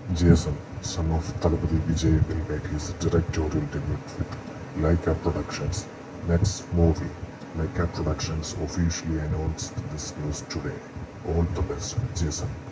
Jason, son of Thalapathy Vijay, will make his directorial debut with Laika Productions' next movie. Laika Productions officially announced this news today. All the best, Jason.